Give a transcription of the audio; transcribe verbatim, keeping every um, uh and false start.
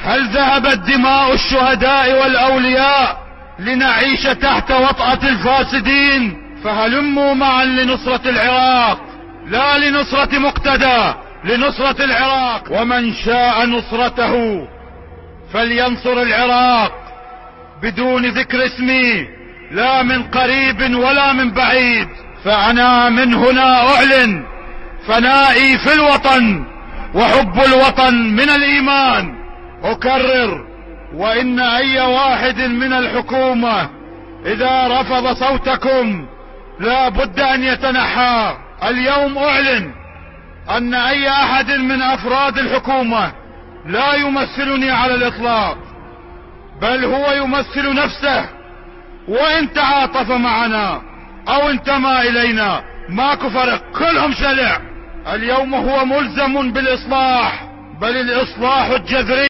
هل ذهبت دماء الشهداء والأولياء لنعيش تحت وطأة الفاسدين؟ فهلموا معا لنصرة العراق، لا لنصرة مقتدى، لنصرة العراق. ومن شاء نصرته فلينصر العراق بدون ذكر اسمي، لا من قريب ولا من بعيد. فأنا من هنا أعلن فنائي في الوطن، وحب الوطن من الإيمان. أكرر، وإن أي واحد من الحكومة إذا رفض صوتكم لا بد أن يتنحى. اليوم أعلن أن أي أحد من أفراد الحكومة لا يمثلني على الإطلاق، بل هو يمثل نفسه، وإن تعاطف معنا أو انتمى إلينا ماكو فرق، كلهم شلع. اليوم هو ملزم بالإصلاح، بل الإصلاح الجذري.